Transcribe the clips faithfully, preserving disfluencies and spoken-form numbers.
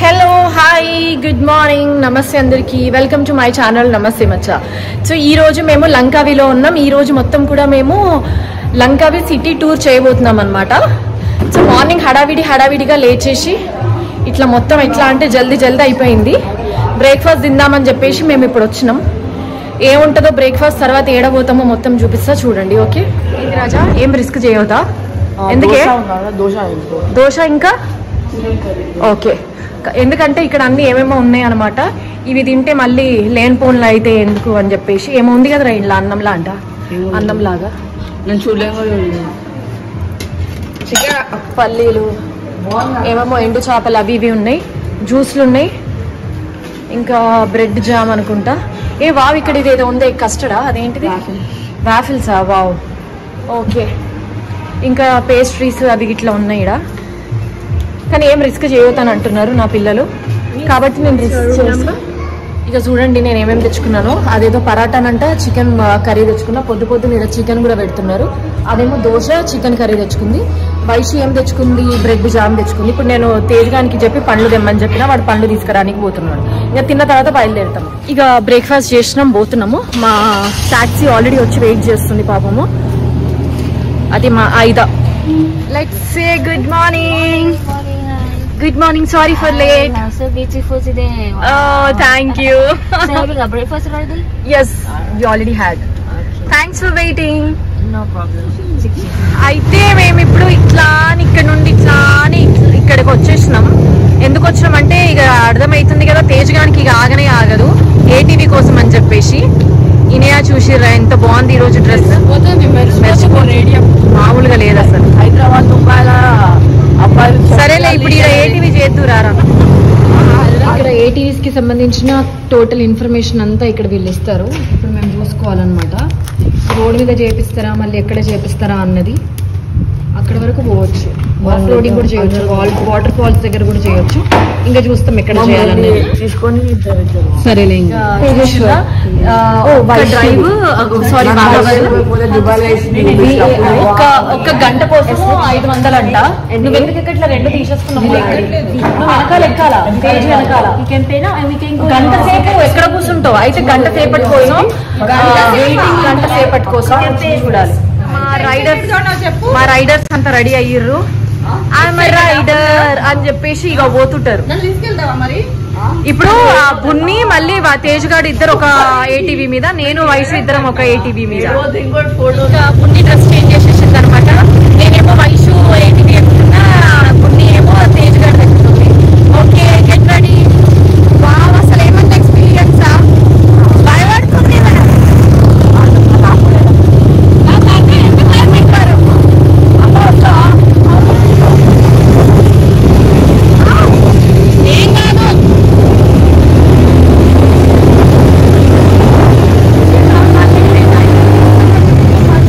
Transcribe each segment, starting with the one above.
Hello hi good morning నమస్తే అందరికీ welcome to my channel నమస్తే మచ్చా. సో ఈరోజు మేము లంకావిలో ఉన్నాం. ఈరోజు మొత్తం కూడా మేము లంకావి సిటీ టూర్ చేయబోతున్నాం అనమాట. సో మార్నింగ్ హడావిడి హడావిడిగా లేచేసి ఇట్లా మొత్తం ఎట్లా అంటే జల్దీ జల్దీ అయిపోయింది. బ్రేక్ఫాస్ట్ తిందామని చెప్పేసి మేము ఇప్పుడు వచ్చినాం. ఏముంటుందో బ్రేక్ఫాస్ట్ తర్వాత ఏడబోతామో మొత్తం చూపిస్తా చూడండి. ఓకే ఇది రాజా ఏం రిస్క్ చేయవద్దా? ఎందుకే దోశ ఇంకా ఓకే, ఎందుకంటే ఇక్కడ అన్ని ఏమేమో ఉన్నాయి అనమాట. ఇవి తింటే మళ్ళీ లేని పోన్లు అయితే ఎందుకు అని చెప్పేసి ఏమో ఉంది కదా ఇంట్లో అన్నంలా అంట అన్నం లాగా పల్లీలు ఏమేమో ఎండు చేపలు అవి ఇవి ఉన్నాయి, జ్యూస్లు ఉన్నాయి, ఇంకా బ్రెడ్ జామ్ అనుకుంటా. ఏ వావ్ ఇక్కడ ఇది ఏదో ఉంది కస్టర్డా, అదేంటిది వాఫిల్సా? Wow okay. ఇంకా పేస్ట్రీస్ అవి ఇట్లా ఉన్నాయి ఇక్కడ. కానీ ఏం రిస్క్ చేయొద్దని అంటున్నారు నా పిల్లలు, కాబట్టి నేను రిస్క్ చేస్తాను. ఇక చూడండి నేను ఏమేమి తెచ్చుకున్నాను. అదేదో పరాటానంట చికెన్ కర్రీ తెచ్చుకున్నా. పొద్దు పొద్దున ఇక్కడ చికెన్ కూడా పెడుతున్నారు. అదేమో దోశ చికెన్ కర్రీ తెచ్చుకుంది. వైషి ఏం తెచ్చుకుంది? బ్రెడ్ జామ్ తెచ్చుకుంది. ఇప్పుడు నేను తేజగానికి చెప్పి పండ్లు తెమ్మని చెప్పినా వాడు పండ్లు తీసుకురానికి పోతున్నాడు. ఇక తిన్న తర్వాత బయలుదేరుతాం. ఇక బ్రేక్ఫాస్ట్ చేసినాం, పోతున్నాము. మా టాక్సీ ఆల్రెడీ వచ్చి వెయిట్ చేస్తుంది పాపము. అది మా ఐదా. Let's say good morning. Good morning. Sorry for late. Uh, so beautiful today. Wow. Oh, thank you. So having a breakfast already? Yes, we already had. Okay. Thanks for waiting. No problem. అయితే మేము ఇప్పుడు ఇట్లా ఇక్కడ నుండి ఇట్లా ఇక్కడికి వచ్చేసినాం. ఎందుకు వచ్చినాం అంటే ఇక అర్థమవుతుంది కదా తేజగానికి ఇక ఆగనే ఆగదు ఏటీవీ కోసం అని చెప్పేసి. ఇనయా చూసిర్రా ఎంత బాగుంది ఈరోజు డ్రెస్, మామూలుగా లేదు అసలు. హైదరాబాద్ దుబాయ్లా సరేలే ఇప్పుడు ఇక్కడ ఏటీవీ చేద్దురారా. ఇక్కడ ఏటీవీస్ కి సంబంధించిన టోటల్ ఇన్ఫర్మేషన్ అంతా ఇక్కడ వీళ్ళు ఇస్తారు. ఇప్పుడు మేము చూసుకోవాలన్నమాట. రోడ్ మీద చేపిస్తారా మళ్ళీ ఎక్కడ చేపిస్తారా అన్నది. అక్కడ వరకు పోవచ్చు, ఆఫ్ రోడింగ్ కూడా చేయొచ్చు, వాటర్ ఫాల్స్ దగ్గర కూడా చేయొచ్చు. ఇంకా చూస్తాం ఎక్కడ చేయాలనేది తీసుకొని. సరేలే ఇంకా డ్రైవ్ సారీ ఒక ఒక్క గంట కోసం ఐదు వందలు అంట. నువ్వు ఎందుకు ఇట్లా రెండు తీసేసుకున్నావు? వెనకాల ఎక్కాల తేజ్ వెనకాల గంట సేపు ఎక్కడ కూర్చుంటావు? అయితే గంట సేపటి కోసం వెయిటింగ్, గంట సేపటి కోసం చూడాలి. మా రైడర్స్ మా రైడర్స్ అంతా రెడీ అయ్యిర్రు. రైడర్ అని చెప్పేసి ఇక పోతుంటారు. ఇప్పుడు బున్ని మళ్ళీ తేజ్ గాడు ఇద్దరు ఒక ఏటీవీ మీద, నేను వైషు ఇద్దరం ఒక ఏటీవీ మీద. బున్ని డ్రెస్ చేంజ్ చేసేసింది అనమాట. నేనేమో వైషు ఏటీవీ ఎక్కుతున్నా, బున్ని ఏమో తేజ్ గాడు ఎక్కుతుంది. Okay get ready. వావ్ అసలు ఏమంత ఎక్స్పీరియన్సా? భయపడుతుంది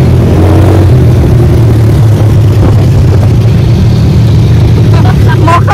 మొక్క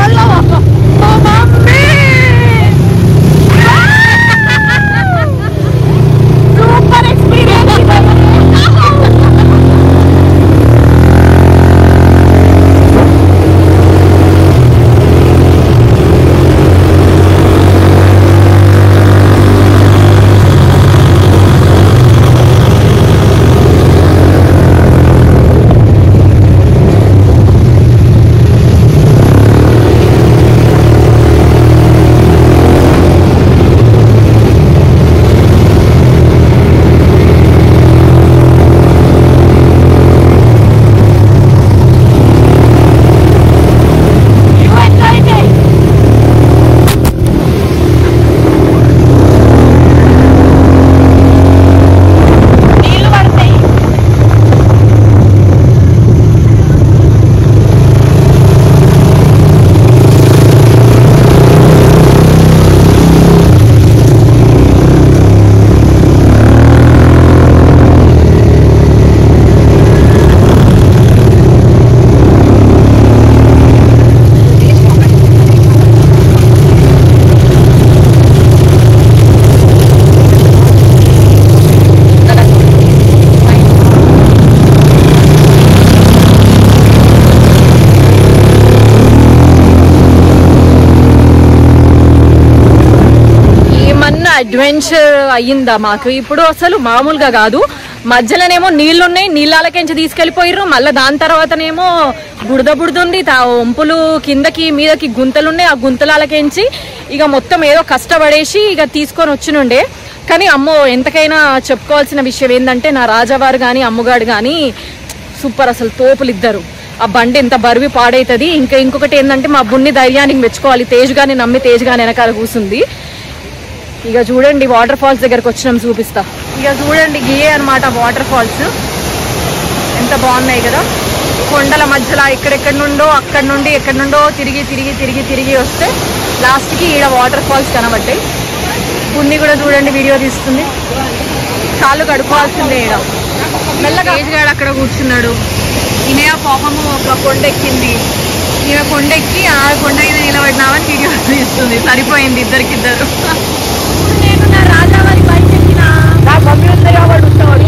అడ్వెంచర్ అయ్యిందా మాకు. ఇప్పుడు అసలు మామూలుగా కాదు, మధ్యలోనేమో నీళ్లు ఉన్నాయి, నీళ్ళకెంచి తీసుకెళ్లిపోయిర్రు. మళ్ళీ దాని తర్వాతనేమో బుడద బుడద ఉంది, వంపులు కిందకి మీదకి గుంతలు ఉన్నాయి. ఆ గుంతలకెంచి ఇక మొత్తం ఏదో కష్టపడేసి ఇక తీసుకొని వచ్చినుండే. కానీ అమ్మో ఎంతకైనా చెప్పుకోవాల్సిన విషయం ఏంటంటే నా రాజావారు కానీ అమ్మగాడు కానీ సూపర్, అసలు తోపులు ఇద్దరు. ఆ బండి ఎంత బరువు పాడైతుంది. ఇంకా ఇంకొకటి ఏంటంటే మా బున్ని ధైర్యానికి మెచ్చుకోవాలి, తేజ్ గాని నమ్మి తేజ్ గాని వెనకాల కూర్చుంది. ఇక చూడండి వాటర్ ఫాల్స్ దగ్గరకు వచ్చినాం, చూపిస్తా. ఇక చూడండి గియే అనమాట వాటర్ ఫాల్స్, ఎంత బాగున్నాయి కదా. కొండల మధ్యలో ఎక్కడెక్కడి నుండో అక్కడి నుండి ఎక్కడి నుండో తిరిగి తిరిగి తిరిగి తిరిగి వస్తే లాస్ట్కి ఈడ వాటర్ ఫాల్స్ కనబడ్డాయి. బున్ని కూడా చూడండి వీడియో తీస్తుంది. కాళ్ళు కడుక్కోవాల్సిందే. ఈడ మెల్లగా తేజ్ గాడు అక్కడ కూర్చున్నాడు. ఈమె పాపము ఒక కొండ ఎక్కింది. ఈమె కొండ ఎక్కి ఆ కొండ మీద నిలబడినామని వీడియో తీస్తుంది. సరిపోయింది ఇద్దరికిద్దరు. నేను నా రాజావారి బైక్ ఎక్కిన నా మమ్మీ ఉంది కాబట్టి ఉంటాడు.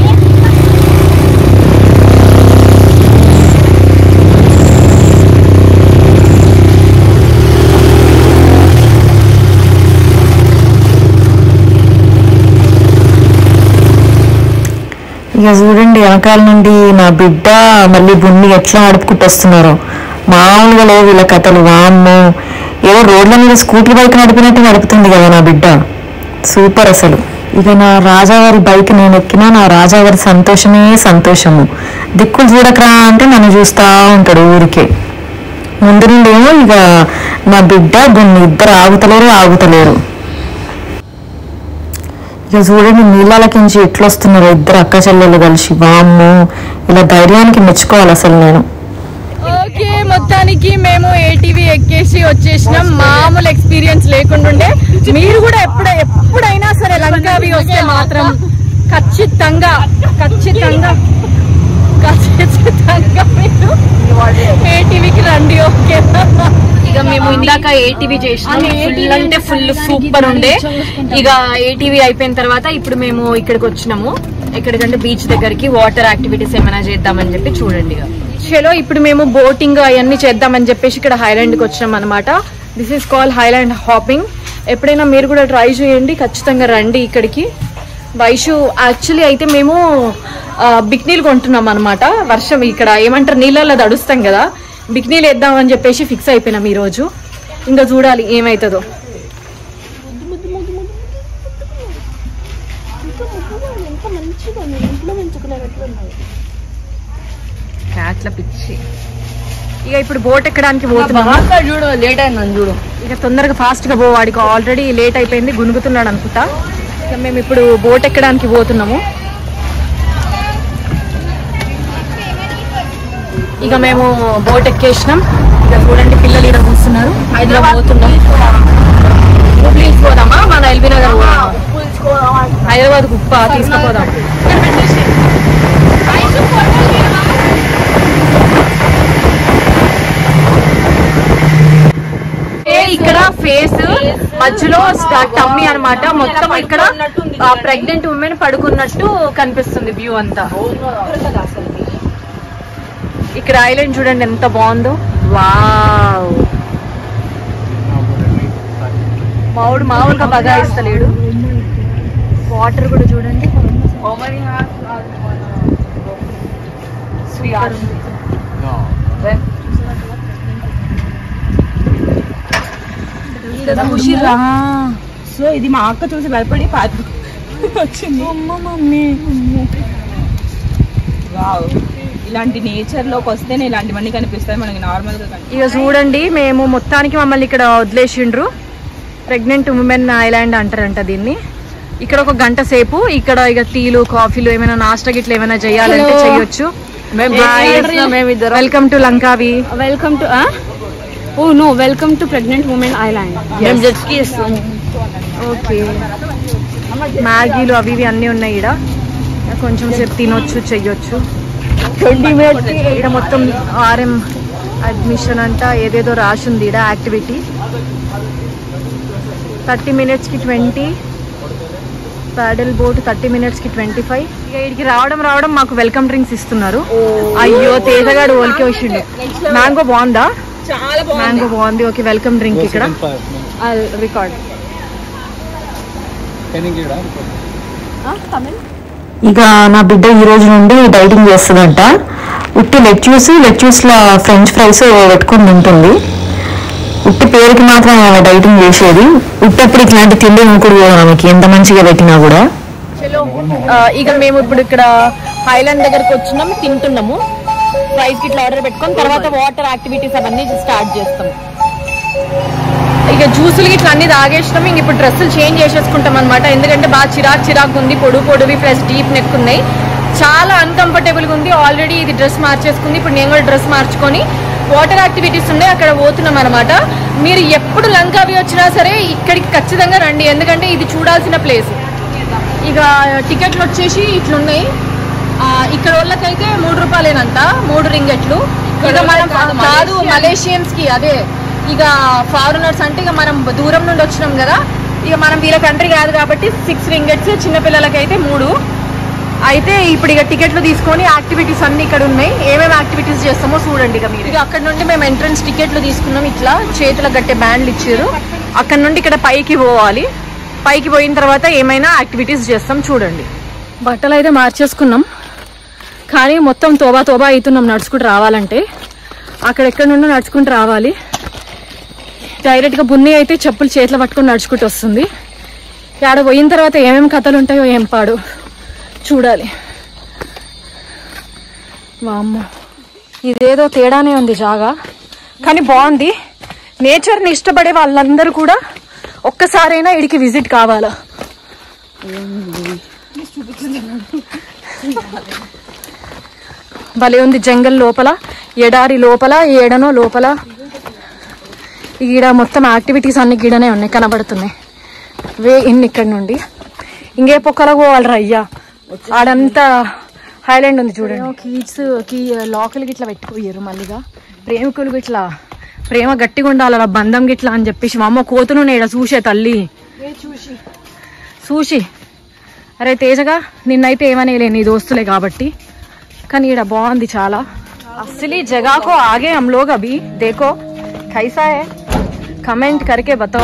ఇక చూడండి వెనకాల నుండి నా బిడ్డ మళ్ళీ బున్ని ఎట్లా నడుపుకుంటూ వస్తున్నారు. మామూలుగా లేవు వీళ్ళ కథలు. వామ్మో, ఏదో రోడ్ల మీద స్కూటర్ బైక్ నడిపినట్టు నడుపుతుంది కదా నా బిడ్డ, సూపర్ అసలు. ఇక నా రాజావారి బైక్ నేను ఎక్కినా నా రాజావారి సంతోషమే సంతోషము. దిక్కులు చూడకరా అంటే నన్ను చూస్తూ ఉంటాడు ఊరికే. ముందు నుండేమో ఇక నా బిడ్డ బున్ని ఇద్దరు ఆగుతలేరు ఆగుతలేరు. ఇక చూడండి నీళ్ళకించి ఎట్లా వస్తున్నారు ఇద్దరు అక్క చెల్లెలు కలిసి. వామ్మో, ఇలా ధైర్యానికి మెచ్చుకోవాలి అసలు నేను. ఓకే, మొత్తానికి మేము ఏటీవీ ఎక్కేసి వచ్చేసినాం. మామూలు ఎక్స్పీరియన్స్ లేకుంటుండే. మీరు కూడా ఎప్పుడ ఎప్పుడైనా సరే లంకావి వస్తే మాత్రం ఖచ్చితంగా ఖచ్చితంగా ఖచ్చితంగా మీరు ఏటీవీకి రండి. ఓకే, ఇక మేము ఇందాక ఏటీవీ చేసినాం. ఫుల్ అంటే ఫుల్ సూపర్ ఉండే. ఇక ఏటీవీ అయిపోయిన తర్వాత ఇప్పుడు మేము ఇక్కడికి వచ్చినాము. ఎక్కడికంటే బీచ్ దగ్గరికి వాటర్ యాక్టివిటీస్ ఏమైనా చేద్దామని చెప్పి చూడండి. చలో ఇప్పుడు మేము బోటింగ్ అవన్నీ చేద్దామని చెప్పేసి ఇక్కడ హైలాండ్ కి వచ్చినాం అనమాట. This is call island hopping. ఎప్పుడైనా మీరు కూడా ట్రై చేయండి, ఖచ్చితంగా రండి ఇక్కడికి. వైషు యాక్చువల్లీ అయితే మేము బిక్నీలు కొంటున్నాం అనమాట. వర్షం ఇక్కడ ఏమంటారు నీళ్ళల్లో తడుస్తాం కదా, బిక్నీలు వేద్దామని చెప్పేసి ఫిక్స్ అయిపోయినాం ఈ రోజు. ఇంకా చూడాలి ఏమవుతుందో. క్యాట్ల పిచ్చి. ఇక ఇప్పుడు బోట్ ఎక్కడానికి పోతున్నాం. చూడు లేట్ అయిందని చూడు. ఇక తొందరగా ఫాస్ట్ గా పో, వాడికి ఆల్రెడీ లేట్ అయిపోయింది, గునుగుతున్నాడు అనుకుంటా. ఇక మేము ఇప్పుడు బోట్ ఎక్కడానికి పోతున్నాము. ఇక మేము బోట్ ఎక్కేసినాం. ఇక చూడండి పిల్లలు ఇక్కడ కూర్చున్నారు. హైదరాబాద్ పోతున్నాం. ప్లీజ్ పోదామా, మన ఎల్బీ నగర్ హైదరాబాద్ కుప్ప తీసుకుపోదాం. ఇక్కడ ఫేస్ మధ్యలో టమ్మీ అనమాట. మొత్తం ఇక్కడ ప్రెగ్నెంట్ ఉమెన్ పడుకున్నట్టు కనిపిస్తుంది వ్యూ అంతా. ఇక్కడ ఐలాండ్ చూడండి ఎంత బాగుందో. వావ్, మావుడు మామూలుగా బగాయిస్తలేడు. వాటర్ కూడా చూడండి. సో ఇది మా అక్క చూసి భయపడి పాతి వచ్చింది. ఇలాంటి నేచర్ లోకి వస్తేనే ఇలాంటివన్నీ కనిపిస్తాయి మనకి నార్మల్ గా. ఇక చూడండి మేము మొత్తానికి మమ్మల్ని ఇక్కడ వదిలేసిండ్రు. ప్రెగ్నెంట్ ఉమెన్ ఐలాండ్ అంటారంట దీన్ని. ఇక్కడ ఒక గంట సేపు ఇక్కడ ఇక టీలు కాఫీలు ఏమైనా నాస్టా గిట్ల ఏమైనా చేయాలంటే చేయొచ్చు. Welcome to Langkawi. Welcome to oh no welcome to pregnant women island. మేము జెట్ స్కీ చేస్తాము. ఓకే, మ్యాగీలు అవి ఇవి అన్నీ ఉన్నాయి. ఇక్కడ కొంచెం సేపు తినొచ్చు చెయ్యొచ్చు. ట్వంటీ మినిట్స్ ఇక్కడ మొత్తం ఆర్ఎం అడ్మిషన్ అంట ఏదేదో రాసి ఉంది. ఇక్కడ యాక్టివిటీ థర్టీ మినిట్స్కి ట్వంటీ, ప్యాడల్ బోట్ థర్టీ మినిట్స్కి ట్వంటీ ఫైవ్. ఇక ఇక్కడికి రావడం రావడం మాకు వెల్కమ్ డ్రింక్స్ ఇస్తున్నారు. అయ్యో తేజగాడు ఓలికి వచ్చిండు. మ్యాంగో బాగుందా? మ్యాంగో బాగుంది. ఓకే, వెల్కమ్ డ్రింక్ ఇక్కడ రికార్డ్. ఇక నా బిడ్డ ఈ రోజు నుండి డైటింగ్ చేస్తుందంట. ఉట్టి లెట్యూస్ లెట్యూస్ లో ఫ్రెంచ్ ఫ్రైస్ పెట్టుకుని తింటుంది. ఉట్టి పేరుకి మాత్రం ఆమె డైటింగ్ చేసేది. ఉట్టప్పుడు ఇట్లాంటి తిండి ఇంకుడు ఆమెకి ఎంత మంచిగా పెట్టినా కూడా. ఇక మేము ఇప్పుడు ఇక్కడ హైలాండ్ దగ్గరకు వచ్చినాము, తింటున్నాము. ఫ్రైస్ ఇట్లా ఆర్డర్ పెట్టుకొని తర్వాత వాటర్ యాక్టివిటీస్ అవన్నీ స్టార్ట్ చేస్తాము. ఇక జ్యూసులు ఇట్లా అన్ని తాగేసినాము. ఇంక ఇప్పుడు డ్రెస్సులు చేంజ్ చేసేసుకుంటాం అనమాట. ఎందుకంటే బాగా చిరాకు చిరాకు ఉంది, పొడుగు పొడువి ప్లస్ డీప్ నెక్ ఉన్నాయి, చాలా అన్కంఫర్టబుల్గా ఉంది. ఆల్రెడీ ఇది డ్రెస్ మార్చేసుకుంది. ఇప్పుడు నేను కూడా డ్రెస్ మార్చుకొని వాటర్ యాక్టివిటీస్ ఉన్నాయి అక్కడ పోతున్నాం అనమాట. మీరు ఎప్పుడు లంకావి వచ్చినా సరే ఇక్కడికి ఖచ్చితంగా రండి, ఎందుకంటే ఇది చూడాల్సిన ప్లేస్. ఇక టికెట్లు వచ్చేసి ఇట్లున్నాయి. ఇక్కడ వాళ్ళకైతే మూడు రూపాయలేనంత, మూడు రింగెట్లు. ఇక మనం కాదు మలేషియన్స్ కి, అదే ఇక ఫారినర్స్ అంటే ఇక మనం దూరం నుండి వచ్చినాం కదా, ఇక మనం వీళ్ళ కంట్రీ కాదు కాబట్టి సిక్స్ రింగెట్స్, చిన్నపిల్లలకైతే మూడు. అయితే ఇప్పుడు ఇక టికెట్లు తీసుకొని యాక్టివిటీస్ అన్ని ఇక్కడ ఉన్నాయి. ఏమేమి యాక్టివిటీస్ చేస్తామో చూడండి. ఇక మీరు ఇక అక్కడ నుండి మేము ఎంట్రన్స్ టికెట్లు తీసుకున్నాం. ఇట్లా చేతులకు గట్టే బ్యాండ్లు ఇచ్చారు. అక్కడ నుండి ఇక్కడ పైకి పోవాలి. పైకి పోయిన తర్వాత ఏమైనా యాక్టివిటీస్ చేస్తాం చూడండి. బట్టలు అయితే మార్చేసుకున్నాం, కానీ మొత్తం తోబా తోబా అవుతున్నాం నడుచుకుంటూ రావాలంటే. అక్కడెక్కడ నుండి నడుచుకుంటూ రావాలి. డైరెక్ట్గా బున్ని అయితే చెప్పులు చేతిలో పట్టుకొని నడుచుకుంటూ వస్తుంది. ఆడ పోయిన తర్వాత ఏమేమి కథలు ఉంటాయో ఏం పాడు చూడాలి. వామ్మో, ఇదేదో తేడానే ఉంది జాగా, కానీ బాగుంది. నేచర్ని ఇష్టపడే వాళ్ళందరూ కూడా ఒక్కసారైనా ఇడికి విజిట్ కావాలా. భలే ఉంది. జంగల్ లోపల, ఎడారి లోపల, ఏడనో లోపల. ఈడ మొత్తం యాక్టివిటీస్ అన్ని గీడనే ఉన్నాయి, కనబడుతున్నాయి. వే ఇన్ ఇక్కడ నుండి ఇంకే పొక్కలకు పోవాలరా అయ్యా. ఆడంతా హైలాండ్ ఉంది చూడండి. కీడ్స్ కీ లోకల్కి ఇట్లా పెట్టుకోయారు. మళ్ళీగా ప్రేమికులు ఇట్లా ప్రేమ గట్టిగా ఉండాలి, అలా బంధం గిట్లా అని చెప్పేసి. మా అమ్మ కోతును నేడ చూసే తల్లి చూసి చూసి అరే తేజగా నిన్నైతే ఏమనేలే, నీ దోస్తులే కాబట్టి. కానీ ఈడ బాగుంది చాలా. అసలు ఈ జగహకు ఆగే हम लोग अभी देखो कैसा है, कमेंट करके बताओ.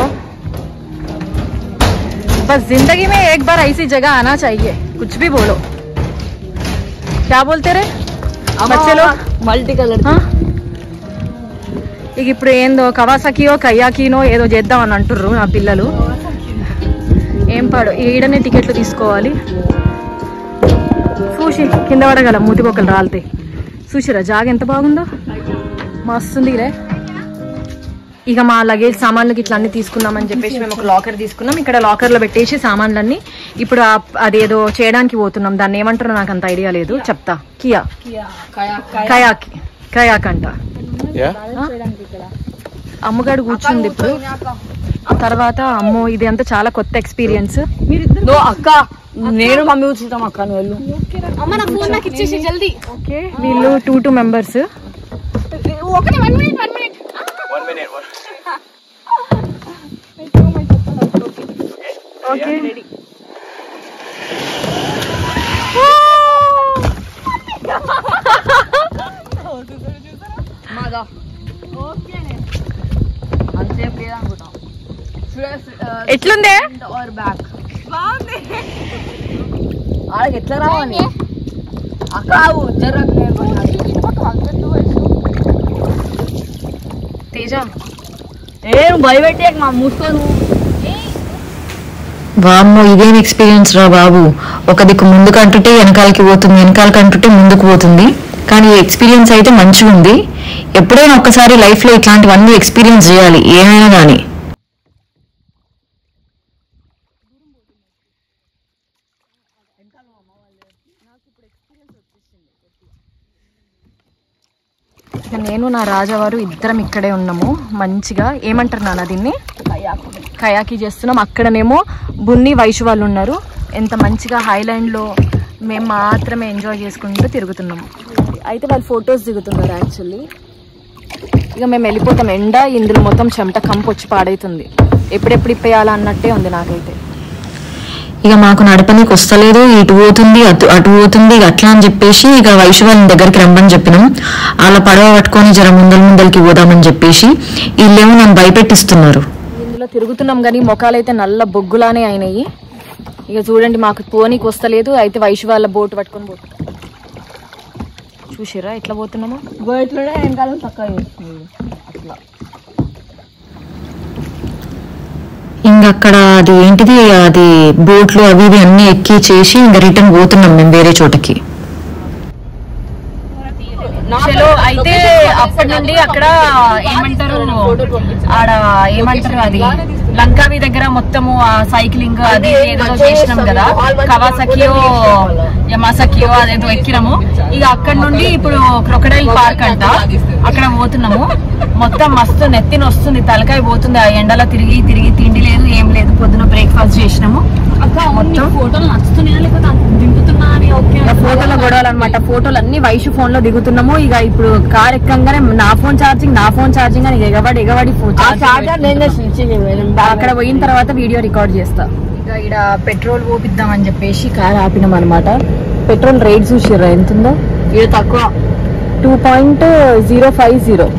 बस जिंदगी में एक बार ऐसी जगह आना चाहिए. कुछ भी बोलो, क्या बोलते रे बच्चे लोग? Multi colour. ఇక ఇప్పుడు ఏందో కవాసాకియో కయాకినో ఏదో చేద్దామని అంటుర్రు నా పిల్లలు. ఏం పాడు. ఈడనే టికెట్లు తీసుకోవాలి. చూసి కింద పడగల మూతి బొక్కలు రాలితే. చూసిరా జాగ ఎంత బాగుందో, మస్తుంది రే. ఇక మా లగేజ్ సామాన్లకి ఇట్లా అన్ని తీసుకున్నామని చెప్పేసి మేము ఒక లాకర్ తీసుకున్నాం. ఇక్కడ లాకర్ లో పెట్టేసి సామాన్లన్నీ ఇప్పుడు అదేదో చేయడానికి పోతున్నాం. దాన్ని ఏమంటారో నాకు అంత ఐడియా లేదు, చెప్తా. కియా కయాకి కయాక్ అంట. అమ్మగాడు కూర్చుంది ఇప్పుడు. తర్వాత అమ్మో ఇది అంతా చాలా కొత్త ఎక్స్పీరియన్స్. అక్క నేను మమ్మీ కూర్చుంటాం అక్క, నువ్వు ఓకే. వీళ్ళు టూ టూ మెంబర్స్. ఓకే ఎట్లుందే? వాళ్ళకి ఎట్లా రావాలి అక్క? తేజ ఏం భయపెట్టే మా మూసుకోను. వామ్మో ఇదేం ఎక్స్పీరియన్స్ రా బాబు. ఒక దిక్కు ముందుకు అంటుంటే వెనకాలకి పోతుంది, వెనకాలకి అంటుంటే ముందుకు పోతుంది. కానీ ఈ ఎక్స్పీరియన్స్ అయితే మంచిగా ఉంది. ఎప్పుడైనా ఒక్కసారి లైఫ్లో ఇట్లాంటివన్నీ ఎక్స్పీరియన్స్ చేయాలి, ఏమైనా కానీ. నేను నా రాజావారు ఇద్దరం ఇక్కడే ఉన్నాము మంచిగా. ఏమంటారు నాన్న దీన్ని? కయాకి చేస్తున్నాం. అక్కడనేమో బున్ని వైషు వాళ్ళు ఉన్నారు. ఎంత మంచిగా హైలాండ్లో మేము మాత్రమే ఎంజాయ్ చేసుకుంటూ తిరుగుతున్నాము. అయితే వాళ్ళు ఫొటోస్ దిగుతున్నారు యాక్చువల్లీ. ఇక మేము వెళ్ళిపోతాం. ఎండ ఇందులో మొత్తం చెమట కంపు వచ్చి పాడైతుంది. ఎప్పుడెప్పుడు ఇప్పేయాలా అన్నట్టే ఉంది నాకైతే. ఇక మాకు నడపనీకి వస్తలేదు, ఇటు పోతుంది అటు అటు పోతుంది అట్లా అని చెప్పేసి ఇక వైషు వాళ్ళ దగ్గరికి రమ్మని చెప్పినాం. అలా పడవ పట్టుకొని జర ముందల ముందలకి పోదామని చెప్పేసి వీళ్ళేమో నన్ను భయపెట్టిస్తున్నారు. ఇందులో తిరుగుతున్నాం కానీ మొఖాలైతే నల్ల బొగ్గులానే అయినాయి. ఇక చూడండి మాకు పోనీకి వస్తలేదు, అయితే వైషు వాళ్ళ బోట్ పట్టుకొని పోతుంది. చూసారా ఎట్లా పోతున్నామో, బోట్లోనే వెనకాల తక్కువ చేస్తుంది అట్లా. ఇంకా అక్కడ అది ఏంటిది అది బోట్లు అవి ఇవి అన్ని ఎక్కి చేసి ఇంకా రిటర్న్ పోతున్నాం మేము వేరే చోటకి. చలో అయితే అప్పటి నుండి అక్కడ ఏమంటారు ఆడ ఏమంటారు అది లంకావి దగ్గర మొత్తము ఆ సైక్లింగ్ అది ఏదో చేసినాం కదా, కవాసకియో యమాసకియో అదేదో ఎక్కినాము. ఇక అక్కడ నుండి ఇప్పుడు క్రొకడైల్ పార్క్ అంట, అక్కడ పోతున్నాము. మొత్తం మస్తు నెత్తిన వస్తుంది, తలకాయ పోతుంది. ఆ ఎండలో తిరిగి తిరిగి తిండి లేదు ఏం లేదు. పొద్దున బ్రేక్ఫాస్ట్ చేసినాము. ఫోటోలు నచ్చుతున్నాయా లేకపోతే దింపుతున్నా అని ఓకే ఫోటోలో గొడవలు అనమాట. ఫోటోలు అన్ని వైషు ఫోన్ లో దిగుతున్నాము. ఇక ఇప్పుడు కార్ ఎక్కంగానే నా ఫోన్ ఛార్జింగ్ నా ఫోన్ ఛార్జింగ్ అని ఎగబడి ఎగబడి అక్కడ పోయిన తర్వాత వీడియో రికార్డ్ చేస్తా. ఇక ఇక్కడ పెట్రోల్ పోపిద్దాం అని చెప్పేసి కార్ ఆపినాం అనమాట. పెట్రోల్ రేట్ చూసిర్రా ఎంత ఉందో, ఇది తక్కువ two point zero five zero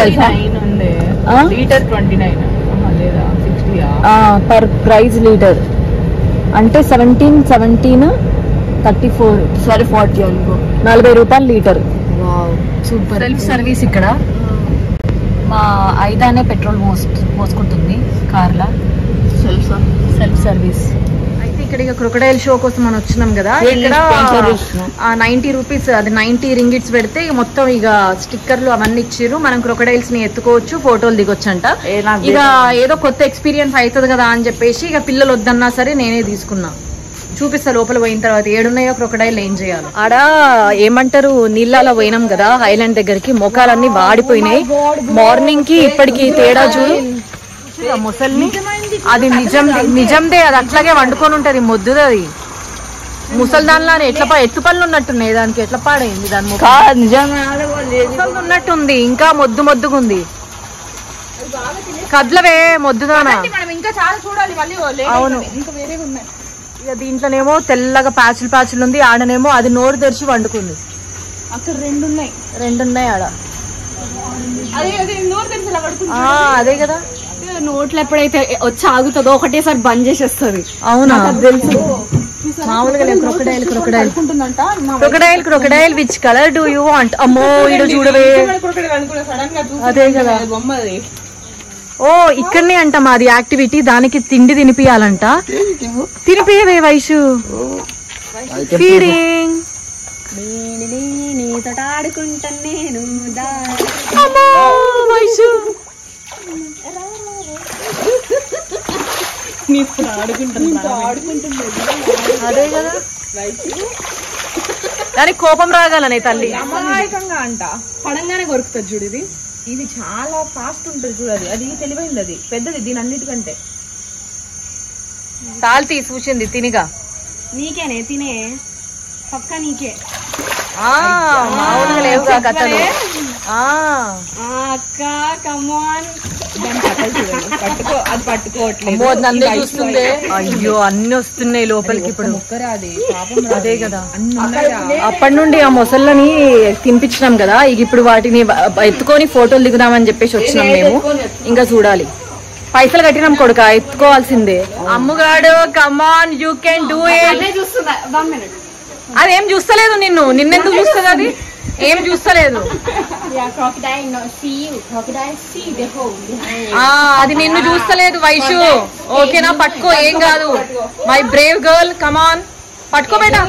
litre twenty nine లేదా సిక్స్టీ పర్ ప్రైజ్ లీటర్ అంటే సెవెంటీన్ సెవెంటీన్ థర్టీ ఫోర్ సరే ఫార్టీ అనుకో, నలభై రూపాయలు లీటర్. సూపర్. సెల్ఫ్ సర్వీస్ ఇక్కడ మా ఐదానే పెట్రోల్ పోసు పోసుకుంటుంది కార్లా. Self self service. అయితే ఇక్కడ ఇక క్రొకడైల్ షో కోసం మనం వచ్చినాం కదా, ఇక్కడ నైన్టీ రూపీస్ అది నైన్టీ రింగిట్స్ పెడితే ఇక మొత్తం ఇక స్టిక్కర్లు అవన్నీ ఇచ్చిర్రు. మనం క్రొకడైల్స్ ని ఎత్తుకోవచ్చు, ఫోటోలు దిగొచ్చు అంట. ఇక ఏదో కొత్త ఎక్స్పీరియన్స్ అవుతుంది కదా అని చెప్పేసి ఇక పిల్లలు వద్దన్నా సరే నేనే తీసుకున్నా. చూపిస్తా లోపల పోయిన తర్వాత ఏడున్నాయో క్రొకడైల్ ఏం చేయాలి. ఆడ ఏమంటారు నీళ్ళలో పోయినాం కదా హైలాండ్ దగ్గరికి, మొఖాలన్నీ వాడిపోయినాయి. మార్నింగ్ కి ఇప్పటికి తేడా చూడు. ముసల్ని అది నిజం నిజందే, అది అట్లాగే వండుకొని ఉంటది మొద్దుది. అది ముసలి దానిలానే ఎట్లా ఎత్తు పళ్ళు ఉన్నట్టున్నాయి, దానికి ఎట్లా పాడైంది దాని ముసలి ఉన్నట్టుంది, ఇంకా మొద్దు మొద్దుగుంది. కద్లవే మొద్దుదానా. ఇంకా చాలా చూడాలి మళ్ళీ. అవును, ఇక దీంట్లోనేమో తెల్లగా ప్యాచులు ప్యాచులు ఉంది, ఆడనేమో అది నోరు తెరిచి వండుకుంది. అక్కడ రెండు ఉన్నాయి రెండు ఉన్నాయి ఆడ. అదే కదా, నోట్లు ఎప్పుడైతే వచ్చి ఆగుతుందో ఒకటేసారి బంద్ చేసేస్తుంది. అవునా తెలుసు. మామూలుగా crocodile crocodile crocodile crocodile which colour do you want? అమ్మో ఇడు చూడవే. అదే కదా. ఓ ఇక్కడనే అంట మాది యాక్టివిటీ, దానికి తిండి తినిపియాలంట. తినిపియవే వైషు. ఫీడింగ్. ఆడుకుంటాను నేను వైషు. అదే కదా, దానికి కోపం రాగాలనే తల్లి. అమాయకంగా అంట పడంగానే కొరుకుతుంది చూడు. ఇది ఇది చాలా ఫాస్ట్ ఉంటుంది చూడది, అది తెలివైంది, అది పెద్దది దీని అన్నిటికంటే. తాల్తీ సూచింది తినిగా. నీకేనే తినే పక్క నీకే. మామూలుగా లేవుగా కథలు. అక్క కమాన్ పట్టుకో, అది పట్టుకోవట్లేదు. నన్నే చూస్తుందే. అయ్యో అన్ని వస్తున్నాయి లోపలికి ఇప్పుడు. అదే కదా, అప్పటి నుండి ఆ మొసళ్ళని తినిపించినాం కదా, ఇక ఇప్పుడు వాటిని ఎత్తుకొని ఫోటోలు దిగుదామని చెప్పేసి వచ్చినాం మేము. ఇంకా చూడాలి, పైసలు కట్టినాం కొడుక, ఎత్తుకోవాల్సిందే. అమ్ముగాడు come on you can do it. అదేం చూస్తలేదు నిన్ను, నిన్నెందుకు చూస్తుంది అది? ఏం చూస్తలేదు అది, నిన్ను చూస్తలేదు వైషు. ఓకేనా, పట్టుకో ఏం కాదు. మై బ్రేవ్ గర్ల్ కమాన్ పట్టుకో బేటా.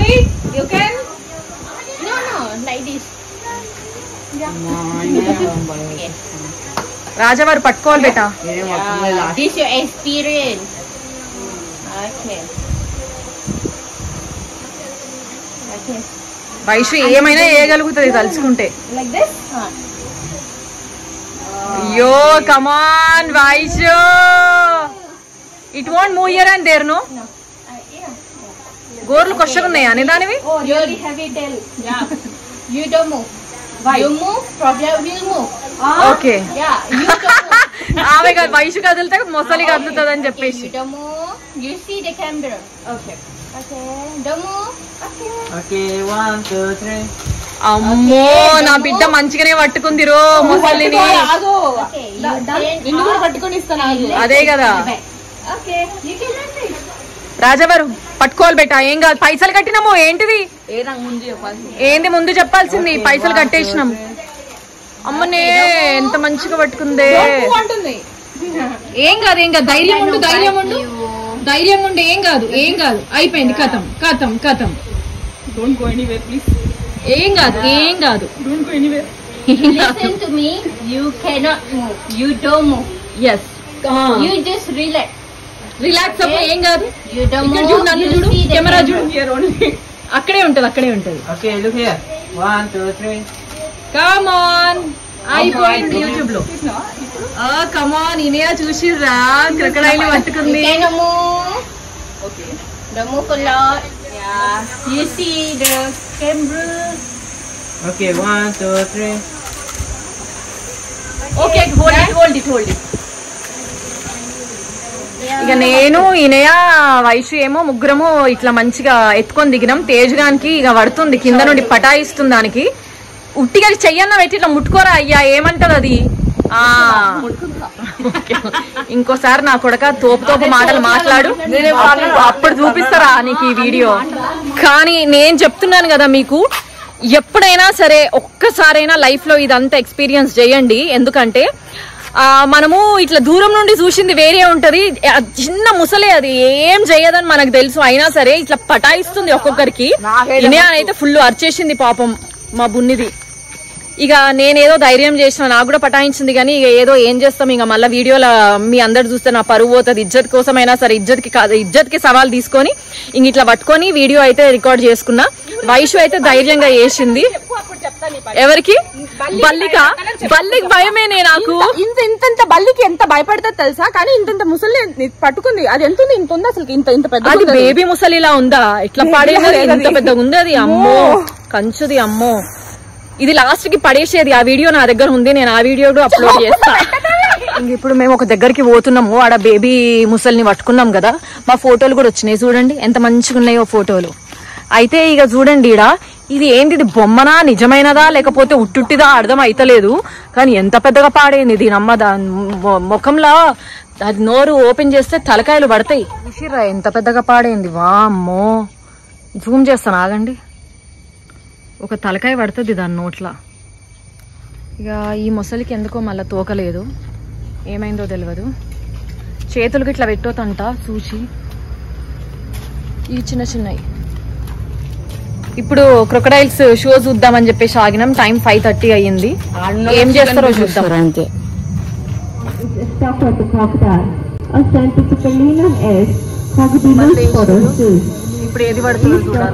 రాజావారు పట్టుకోవాలి బేటా. వైషు ఏమైనా వేయగలుగుతుంది తలుచుకుంటే. అయ్యో come on Vaishu, it want move here and there. నో గోర్లు కొష్టగున్నాయా అని దానివి? ఓకే ఆమె వైషు కదులుతా మొసలి కదులుతుంది అని చెప్పేసి. అమ్మో నా బిడ్డ మంచిగానే పట్టుకుంది రో ముసలిని. అదే కదా, రాజావారు పట్టుకోవాలి బెట, ఏం కాదు. పైసలు కట్టినాము, ఏంటిది ఏంది ముందు చెప్పాల్సింది. పైసలు కట్టేసినాం. అమ్మనే ఎంత మంచిగా పట్టుకుందే. ఏం కాదు ఏం కాదు, ధైర్యం ఉండు ధైర్యం ఉండు ధైర్యం ఉండు ఏం కాదు ఏం కాదు. అయిపోయింది, కథం కథం కథం. ఏం కాదు ఏం కాదు. Listen to me. You cannot move. You don't move. Yes. You just relax. Relax అవ్వు, ఏం కాదు. You don't ఇక్కడ move. చూడు, నన్ను You చూడు, see the కెమెరా camera. చూడు. అక్కడే ఉంటది అక్కడే ఉంటది. Okay, look here. One, two, three. Come on. అయిపోయింది యూట్యూబ్ లో. కమ్ ఆన్, ఇనియా చూసిర్రా క్రొకడైల్ పట్టుకుంది. You cannot move. Okay. Don't move a lot. Yeah. You see the camera. Okay, one, two, three. Okay, hold it hold it hold it. ఇక నేను ఈయనయా వైషు ఏమో ముగ్గురము ఇట్లా మంచిగా ఎత్తుకొని దిగినాం. తేజగానికి ఇక పడుతుంది కింద నుండి పటాయిస్తుంది. దానికి ఉట్టిగా చెయ్యన్న పెట్టి ఇట్లా ముట్టుకోరా అయ్యా, ఏమంటది అది. ఆ ఇంకోసారి నా కొడక తోపు తోపు మాటలు మాట్లాడు, అప్పుడు చూపిస్తారా నీకు ఈ వీడియో. కానీ నేను చెప్తున్నాను కదా మీకు, ఎప్పుడైనా సరే ఒక్కసారైనా లైఫ్ లో ఇదంతా ఎక్స్పీరియన్స్ చేయండి. ఎందుకంటే ఆ మనము ఇట్లా దూరం నుండి చూసింది వేరే ఉంటది. చిన్న ముసలే, అది ఏం చేయదని మనకు తెలుసు. అయినా సరే ఇట్లా పటాయిస్తుంది ఒక్కొక్కరికి. ఇనే అయితే ఫుల్ అర్చేసింది పాపం మా బున్నిది. ఇక నేనేదో ధైర్యం చేసిన, నాకు కూడా పటాయించింది. కానీ ఇక ఏదో ఏం చేస్తాం, ఇక మళ్ళీ వీడియోలో మీ అందరు చూస్తే నా పరువు పోతుంది. ఇజ్జత్ కోసమైనా సరే, ఇజ్జత్ కి ఇజ్జత్ కి సవాల్ తీసుకొని ఇంక ఇట్లా పట్టుకొని వీడియో అయితే రికార్డ్ చేసుకున్నా. వైషు అయితే ధైర్యంగా చేసింది. ఎవరికి? బల్లిక. బల్లికి భయమేనే నాకు. ఇంత ఇంత ఇంత బల్లికి ఎంత భయపడుతుంది తెలుసా? కానీ ఇంత ఇంత ముసలి పట్టుకుంది. అది ఎంత ఉంది? ఇంత ఉంది అసలు, ఇంత ఇంత పెద్ద. అది బేబీ ముసలిలా ఉందా? ఇట్లా పడేది ఇంత పెద్దగా ఉంది అది. అమ్మో కంచుది, అమ్మో. ఇది లాస్ట్ కి పడేసేది. ఆ వీడియో నా దగ్గర ఉంది, నేను ఆ వీడియో కూడా అప్లోడ్ చేస్తా. ఇంక ఇప్పుడు మేము ఒక దగ్గరికి పోతున్నాము. ఆడ బేబీ ముసలిని పట్టుకున్నాం కదా, మా ఫోటోలు కూడా వచ్చినాయి చూడండి, ఎంత మంచిగా ఉన్నాయో ఫోటోలు. అయితే ఇక చూడండి, ఈడ ఇది ఏంటి, ఇది బొమ్మనా నిజమైనదా లేకపోతే ఉట్టుట్టిదా అర్థం అయితలేదు. కానీ ఎంత పెద్దగా పాడైంది దీని అమ్మ. దాని ముఖంలో అది నోరు ఓపెన్ చేస్తే తలకాయలు పడతాయి. చూసిర్రా ఎంత పెద్దగా పాడైంది. వామ్మో, జూమ్ చేస్తాను ఆగండి. ఒక తలకాయ పడుతుంది దాని నోట్లా. ఇక ఈ ముసలికి ఎందుకో మళ్ళీ తోకలేదు, ఏమైందో తెలియదు. చేతులకి ఇట్లా పెట్టోతంట చూసి. ఇవి చిన్న చిన్నవి. ఇప్పుడు క్రొకడైల్స్ షో చూద్దామని చెప్పేసి ఆగినాం. టైం ఫైవ్ థర్టీ అయ్యింది. ఏం చేస్తారో చూద్దాం అంతే. ఇప్పుడు ఏది పడుతుందో చూడాలి.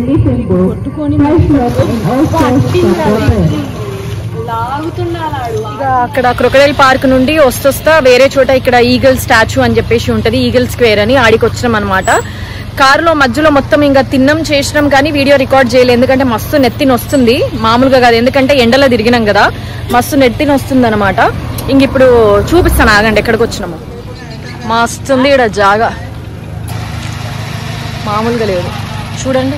ఇక అక్కడ క్రొకడైల్ పార్క్ నుండి వస్తొస్తా వేరే చోట ఇక్కడ ఈగల్ స్టాచ్యూ అని చెప్పేసి ఉంటది, ఈగల్ స్క్వేర్ అని, ఆడికి వచ్చినాం అనమాట. కారులో మధ్యలో మొత్తం ఇంకా తిన్నాం చేసినాం కానీ వీడియో రికార్డ్ చేయలేదు. ఎందుకంటే మస్తు నెత్తిని వస్తుంది, మామూలుగా కాదు. ఎందుకంటే ఎండలో తిరిగినాం కదా, మస్తు నెత్తిని వస్తుంది అనమాట. ఇంక ఇప్పుడు చూపిస్తాను ఆగండి ఎక్కడికి వచ్చినాము. మస్తుంది ఇక్కడ జాగా, మామూలుగా లేదు చూడండి.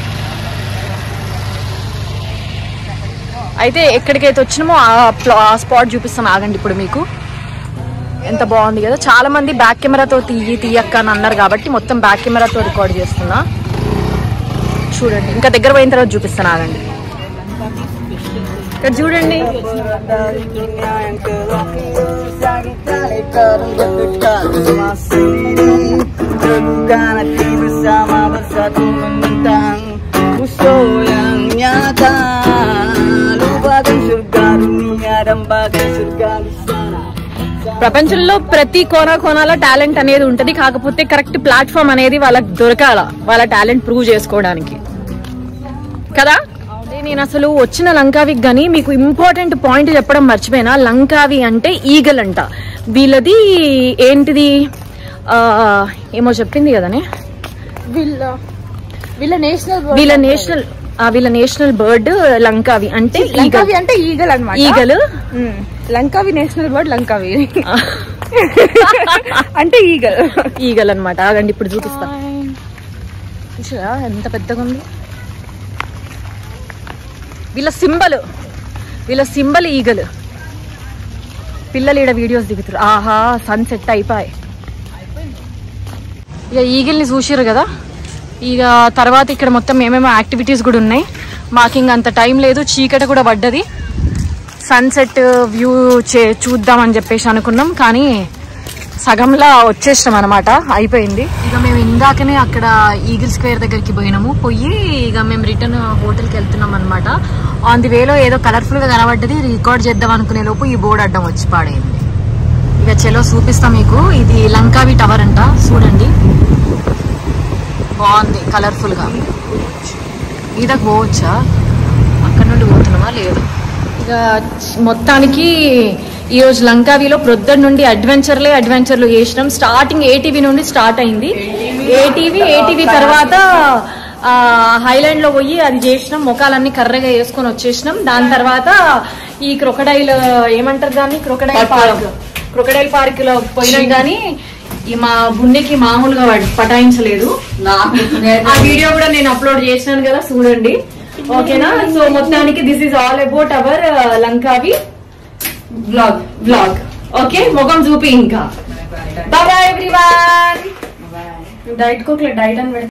అయితే ఎక్కడికైతే వచ్చినామో ఆ స్పాట్ చూపిస్తాను ఆగండి ఇప్పుడు మీకు. ఎంత బాగుంది కదా. చాలా మంది బ్యాక్ కెమెరాతో తీయి తీయక్క అని అన్నారు కాబట్టి మొత్తం బ్యాక్ కెమెరాతో రికార్డ్ చేస్తున్నా. చూడండి, ఇంకా దగ్గర పోయిన తర్వాత చూపిస్తాను ఆగండి. ఇక్కడ చూడండి, ప్రపంచంలో ప్రతి కోన కోనాలో టాలెంట్ అనేది ఉంటది. కాకపోతే కరెక్ట్ ప్లాట్ఫామ్ అనేది వాళ్ళకి దొరకాల, వాళ్ళ టాలెంట్ ప్రూవ్ చేసుకోవడానికి కదా. నేను అసలు వచ్చిన లంకావికి గానీ మీకు ఇంపార్టెంట్ పాయింట్ చెప్పడం మర్చిపోయినా. లంకావి అంటే ఈగల్ అంట. వీళ్ళది ఏంటిది ఆ ఏమో చెప్పింది కదనే, వీళ్ళ వీళ్ళ నేషనల్ వీళ్ళ నేషనల్ వీళ్ళ నేషనల్ బర్డ్ లంకావి. అంటే లంకావి అంటే ఈగల్ అన్నమాట. Eagle Langkawi national bird Langkawi అంటే ఈగల్ ఈగల్ అన్నమాట. ఆగండి ఇప్పుడు చూపిస్తా. చూసారా ఎంత పెద్దగా ఉంది. వీళ్ళ సింబల్ వీళ్ళ సింబల్ ఈగల్. పిల్లలు ఈడ వీడియోస్ దిగుతారు. ఆహా సన్ సెట్ అయిపోయి. ఇక ఈగిల్ని చూసారు కదా. ఇక తర్వాత ఇక్కడ మొత్తం ఏమేమో యాక్టివిటీస్ కూడా ఉన్నాయి. మాకు ఇంక అంత టైం లేదు, చీకటి కూడా పడ్డది. సన్సెట్ వ్యూ చే చూద్దామని చెప్పేసి అనుకున్నాం, కానీ సగంలా వచ్చేసాం అనమాట, అయిపోయింది. ఇక మేము ఇందాకనే అక్కడ ఈగిల్ స్క్వేర్ దగ్గరికి పోయినాము. పోయి ఇక మేము రిటర్న్ హోటల్కి వెళ్తున్నాం అనమాట. ఆన్ ది వేలో ఏదో కలర్ఫుల్గా కనబడ్డది, రికార్డ్ చేద్దాం అనుకునే లోపు ఈ బోర్డు అడ్డం వచ్చి పాడైంది. ఇక చలో చూపిస్తా మీకు. ఇది లంకావి టవర్ అంట, చూడండి బాగుంది కలర్ఫుల్ గా. ఈదకు పోవచ్చా? అక్కడ నుండి పోతున్నామా? లేదు. ఇక మొత్తానికి ఈరోజు లంకావిలో ప్రొద్దున నుండి అడ్వెంచర్లే అడ్వెంచర్లు చేసినాం. స్టార్టింగ్ ఏటీవీ నుండి స్టార్ట్ అయింది. ఏటీవీ ఏటీవీ తర్వాత హైలాండ్ లో పోయి అది చేసినాం, ముఖాలన్నీ కర్రగా వేసుకొని వచ్చేసినాం. దాని తర్వాత ఈ క్రొకడైల్ ఏమంటారు దాన్ని, క్రొకడైల్ పార్క్ క్రొకడైల్ పార్క్ లో పోయినాం. కానీ ఈ మా బున్నికి మామూలుగా పటాయించలేదు. ఆ వీడియో కూడా నేను అప్లోడ్ చేసినాను కదా, చూడండి. ఓకేనా? సో మొత్తానికి this is all about our Langkawi blog blog okay, ముఖం చూపి ఇంకా. Bye bye everyone. డైట్ కోక్లే డైట్ అని